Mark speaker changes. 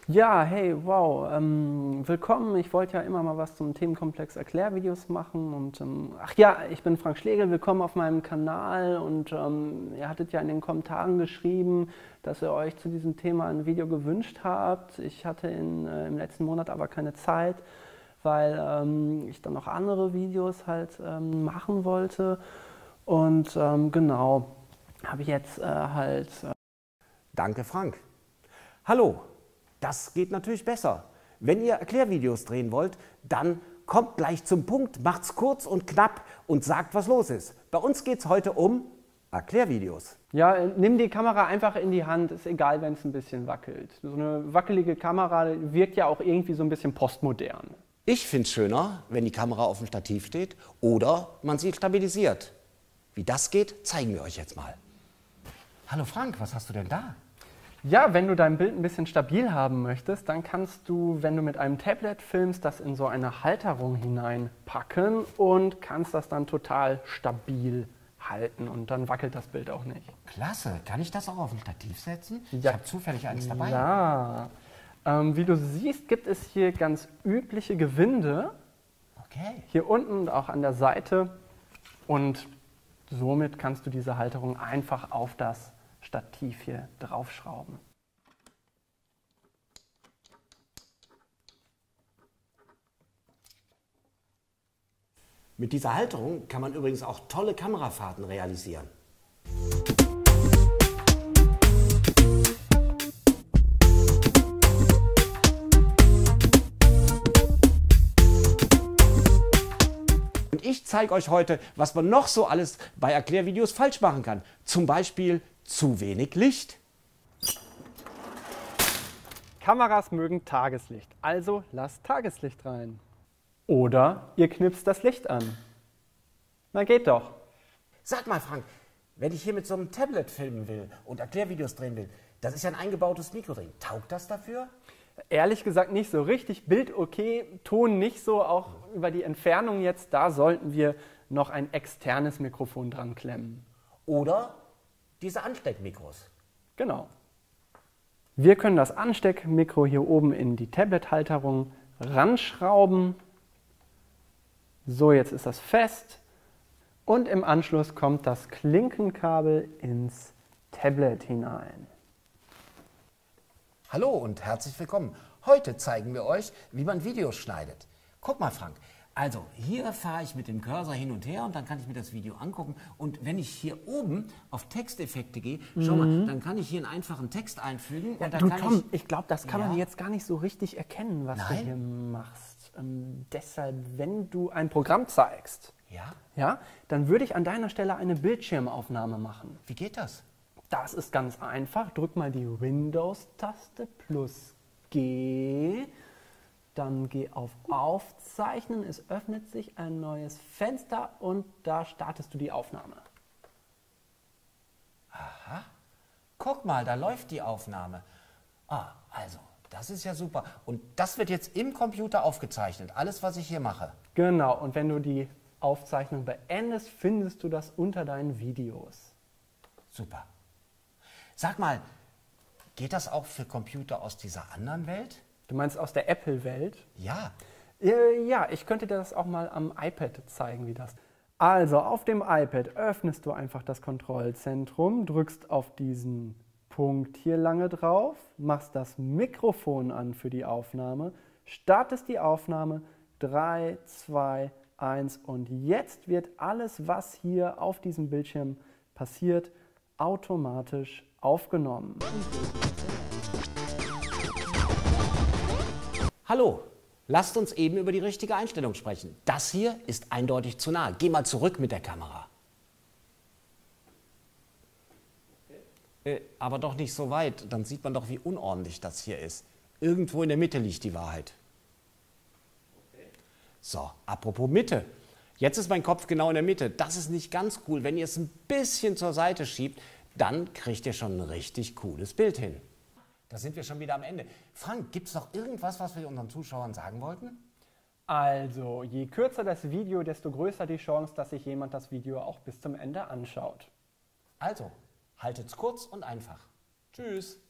Speaker 1: Ja, hey, wow, willkommen. Ich wollte ja immer mal was zum Themenkomplex Erklärvideos machen und ach ja, ich bin Frank Schlegel, willkommen auf meinem Kanal und ihr hattet ja in den Kommentaren geschrieben, dass ihr euch zu diesem Thema ein Video gewünscht habt. Ich hatte im letzten Monat aber keine Zeit, weil ich dann noch andere Videos halt machen wollte und genau, habe ich jetzt
Speaker 2: Danke, Frank. Hallo, das geht natürlich besser. Wenn ihr Erklärvideos drehen wollt, dann kommt gleich zum Punkt, macht's kurz und knapp und sagt, was los ist. Bei uns geht es heute um Erklärvideos.
Speaker 1: Ja, nimm die Kamera einfach in die Hand, ist egal, wenn es ein bisschen wackelt. So eine wackelige Kamera wirkt ja auch irgendwie so ein bisschen postmodern.
Speaker 2: Ich finde es schöner, wenn die Kamera auf dem Stativ steht oder man sie stabilisiert. Wie das geht, zeigen wir euch jetzt mal. Hallo Frank, was hast du denn da?
Speaker 1: Ja, wenn du dein Bild ein bisschen stabil haben möchtest, dann kannst du, wenn du mit einem Tablet filmst, das in so eine Halterung hineinpacken und kannst das dann total stabil halten und dann wackelt das Bild auch nicht.
Speaker 2: Klasse, kann ich das auch auf ein Stativ setzen?
Speaker 1: Ja.
Speaker 2: Ich habe zufällig eins dabei.
Speaker 1: Ja, wie du siehst, gibt es hier ganz übliche Gewinde,
Speaker 2: Okay.
Speaker 1: hier unten und auch an der Seite, und somit kannst du diese Halterung einfach auf das Stativ hier draufschrauben.
Speaker 2: Mit dieser Halterung kann man übrigens auch tolle Kamerafahrten realisieren. Und ich zeige euch heute, was man noch so alles bei Erklärvideos falsch machen kann. Zum Beispiel zu wenig Licht.
Speaker 1: Kameras mögen Tageslicht, also lasst Tageslicht rein. Oder ihr knipst das Licht an. Na geht doch.
Speaker 2: Sag mal, Frank, wenn ich hier mit so einem Tablet filmen will und Erklärvideos drehen will, das ist ja ein eingebautes Mikro drin. Taugt das dafür?
Speaker 1: Ehrlich gesagt nicht so richtig. Bild okay, Ton nicht so. Auch über die Entfernung jetzt, da sollten wir noch ein externes Mikrofon dran klemmen.
Speaker 2: Oder diese Ansteckmikros?
Speaker 1: Genau. Wir können das Ansteckmikro hier oben in die Tablet-Halterung ranschrauben. So, jetzt ist das fest. Und im Anschluss kommt das Klinkenkabel ins Tablet hinein.
Speaker 2: Hallo und herzlich willkommen. Heute zeigen wir euch, wie man Videos schneidet. Guck mal, Frank. Also, hier fahre ich mit dem Cursor hin und her und dann kann ich mir das Video angucken. Und wenn ich hier oben auf Texteffekte gehe, schau mal, dann kann ich hier einen einfachen Text einfügen. Und dann
Speaker 1: Du
Speaker 2: kann
Speaker 1: Tom, ich glaube, das kann man
Speaker 2: Ja?
Speaker 1: jetzt gar nicht so richtig erkennen, was du
Speaker 2: Nein?
Speaker 1: hier machst. Deshalb, wenn du ein Programm zeigst,
Speaker 2: Ja?
Speaker 1: ja, dann würde ich an deiner Stelle eine Bildschirmaufnahme machen.
Speaker 2: Wie geht das?
Speaker 1: Das ist ganz einfach. Drück mal die Windows-Taste plus G. Dann geh auf Aufzeichnen. Es öffnet sich ein neues Fenster und da startest du die Aufnahme.
Speaker 2: Guck mal, da läuft die Aufnahme. Also, das ist ja super. Und das wird jetzt im Computer aufgezeichnet. Alles, was ich hier mache.
Speaker 1: Genau, und wenn du die Aufzeichnung beendest, findest du das unter deinen Videos.
Speaker 2: Super. Sag mal, geht das auch für Computer aus dieser anderen Welt?
Speaker 1: Du meinst aus der Apple-Welt?
Speaker 2: Ja.
Speaker 1: Ja, ich könnte dir das auch mal am iPad zeigen, wie das. Also, auf dem iPad öffnest du einfach das Kontrollzentrum, drückst auf diesen Punkt hier lange drauf, machst das Mikrofon an für die Aufnahme, startest die Aufnahme, 3, 2, 1 und jetzt wird alles, was hier auf diesem Bildschirm passiert, automatisch aufgenommen.
Speaker 2: Hallo, lasst uns eben über die richtige Einstellung sprechen. Das hier ist eindeutig zu nah. Geh mal zurück mit der Kamera. Aber doch nicht so weit. Dann sieht man doch, wie unordentlich das hier ist. Irgendwo in der Mitte liegt die Wahrheit. So, apropos Mitte. Jetzt ist mein Kopf genau in der Mitte. Das ist nicht ganz cool. Wenn ihr es ein bisschen zur Seite schiebt, dann kriegt ihr schon ein richtig cooles Bild hin. Da sind wir schon wieder am Ende. Frank, gibt es noch irgendwas, was wir unseren Zuschauern sagen wollten?
Speaker 1: Also, je kürzer das Video, desto größer die Chance, dass sich jemand das Video auch bis zum Ende anschaut.
Speaker 2: Also, haltet's kurz und einfach. Tschüss.